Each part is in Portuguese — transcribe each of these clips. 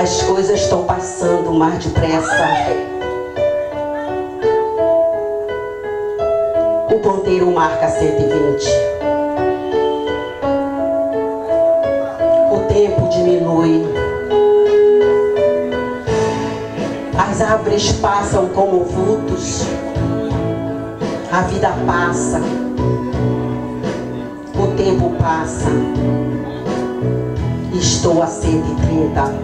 As coisas estão passando mais depressa. O ponteiro marca 120. O tempo diminui. As árvores passam como vultos. A vida passa. O tempo passa. Estou a 130.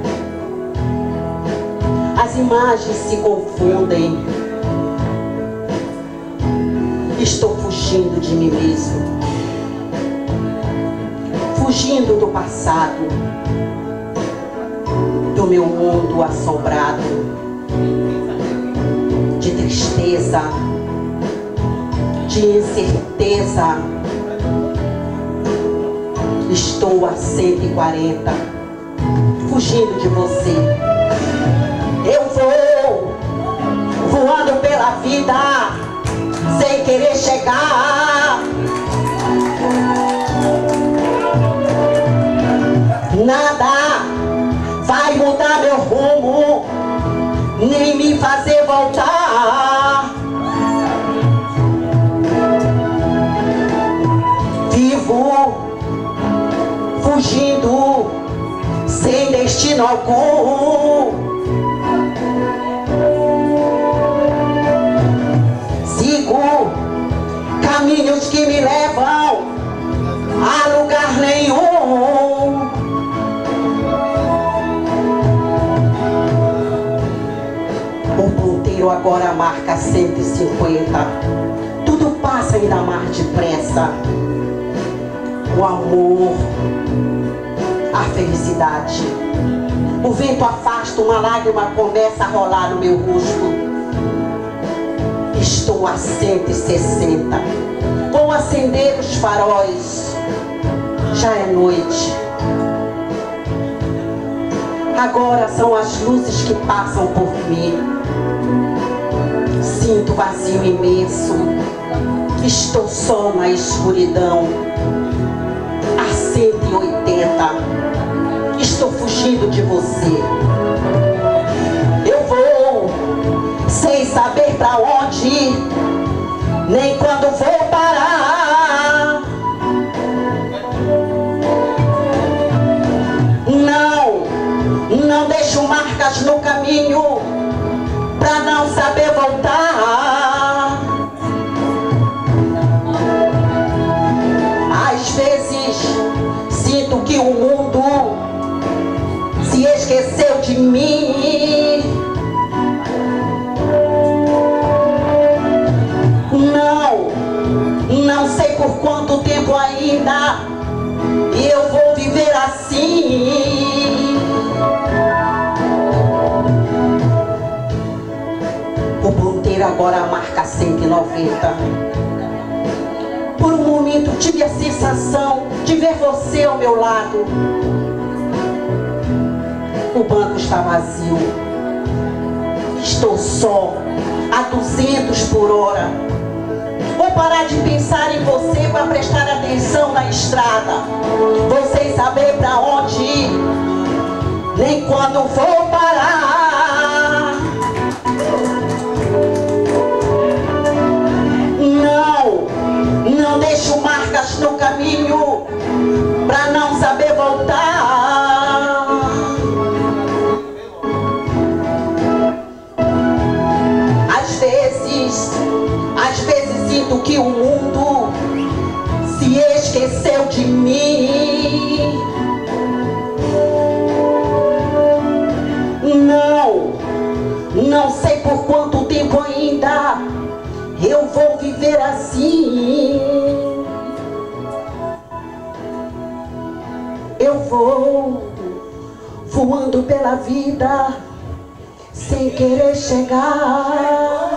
As imagens se confundem. Estou fugindo de mim mesmo. Fugindo do passado. Do meu mundo assombrado. De tristeza. De incerteza. Estou a 140. Fugindo de você. Eu vou voando pela vida sem querer chegar. Nada vai mudar meu rumo, nem me fazer voltar. Vivo fugindo sem destino algum. Sigo caminhos que me levam a lugar nenhum. O ponteiro agora marca 150. Tudo passa ainda mais depressa. O amor, a felicidade. O vento afasta, uma lágrima começa a rolar no meu rosto. Estou a 160. Vou acender os faróis. Já é noite. Agora são as luzes que passam por mim. Sinto vazio imenso. Estou só na escuridão. A 180. Estou fugindo de você. Eu vou sem saber pra onde ir, nem quando vou parar. Não deixo marcas no caminho pra não saber voltar. Às vezes sinto que o mundo se esqueceu de mim. Não sei por quanto tempo ainda eu vou viver assim. O ponteiro agora marca 190. Por um momento tive a sensação de ver você ao meu lado. O banco está vazio. Estou só, a 200 por hora. Vou parar de pensar em você para prestar atenção na estrada. Vou sem saber pra onde ir, nem quando vou parar. Não deixo marcas no caminho pra não saber voltar. Às vezes sinto que o mundo se esqueceu de mim. Não sei por quanto tempo ainda eu vou viver assim. Eu vou voando pela vida sem querer chegar.